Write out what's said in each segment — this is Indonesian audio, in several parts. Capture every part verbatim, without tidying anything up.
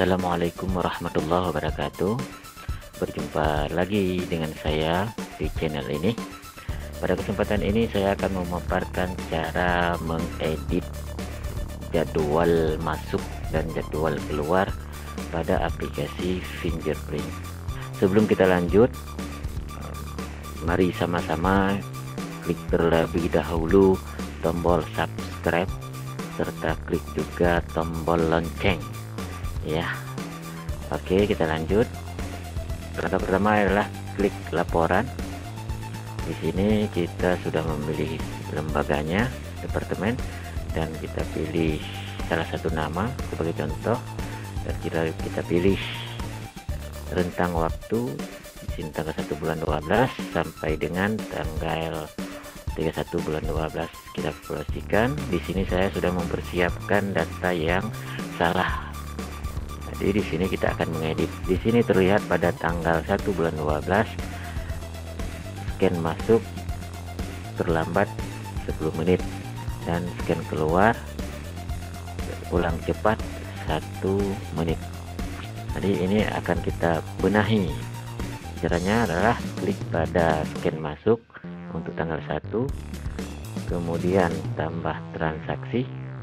Assalamualaikum warahmatullahi wabarakatuh. Berjumpa lagi dengan saya di channel ini. Pada kesempatan ini saya akan memaparkan cara mengedit jadwal masuk dan jadwal keluar pada aplikasi Fingerprint. Sebelum kita lanjut, mari sama-sama klik terlebih dahulu tombol subscribe serta klik juga tombol lonceng ya. Oke, kita lanjut. Langkah pertama adalah klik laporan. Di sini kita sudah memilih lembaganya, departemen, dan kita pilih salah satu nama sebagai contoh, dan kita kita pilih rentang waktu di sini tanggal satu bulan dua belas sampai dengan tanggal tiga puluh satu bulan dua belas. Kita kalkulasikan. Di sini saya sudah mempersiapkan data yang salah. Jadi di sini kita akan mengedit. Di sini terlihat pada tanggal satu bulan dua belas scan masuk terlambat sepuluh menit dan scan keluar pulang cepat satu menit. Jadi ini akan kita benahi. Caranya adalah klik pada scan masuk untuk tanggal satu, kemudian tambah transaksi,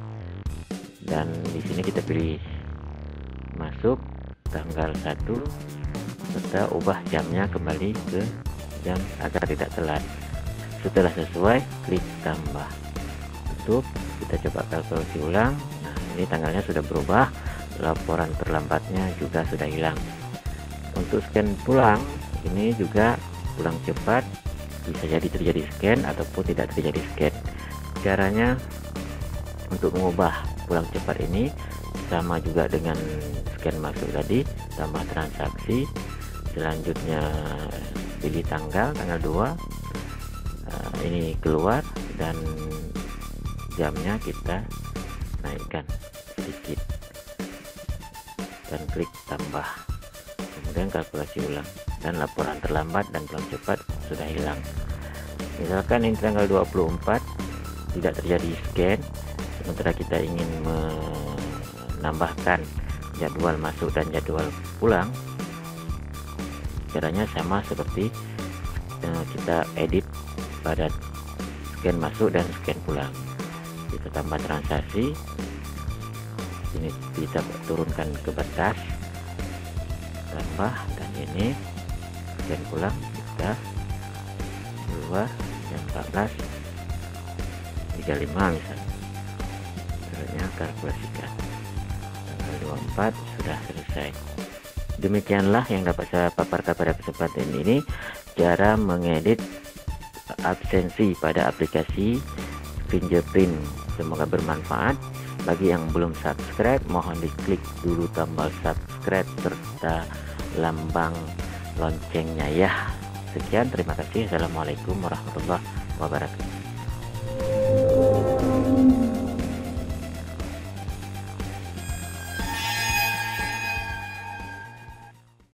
dan di sini kita pilih masuk tanggal satu serta ubah jamnya kembali ke jam agar tidak telat. Setelah sesuai, klik tambah. Tutup. Kita coba kalkulasi ulang. Nah, ini tanggalnya sudah berubah, laporan terlambatnya juga sudah hilang. Untuk scan pulang, ini juga pulang cepat, bisa jadi terjadi scan ataupun tidak terjadi scan. Caranya untuk mengubah pulang cepat ini sama juga dengan scan masuk tadi, tambah transaksi, selanjutnya pilih tanggal tanggal dua, uh, ini keluar, dan jamnya kita naikkan sedikit dan klik tambah, kemudian kalkulasi ulang, dan laporan terlambat dan pulang cepat sudah hilang. Misalkan ini tanggal dua puluh empat tidak terjadi scan, sementara kita ingin menambahkan jadwal masuk dan jadwal pulang. Caranya sama seperti uh, kita edit pada scan masuk dan scan pulang. Kita tambah transaksi, ini kita turunkan ke batas, tambah, dan ini scan pulang kita keluar jam empat belas tiga puluh lima misalnya. Caranya kalkulasikan tanggal dua puluh empat sudah selesai. Demikianlah yang dapat saya paparkan pada kesempatan ini, cara mengedit absensi pada aplikasi Fingerprint. Semoga bermanfaat. Bagi yang belum subscribe, mohon diklik dulu tombol subscribe serta lambang loncengnya ya. Sekian, terima kasih. Assalamualaikum warahmatullahi wabarakatuh.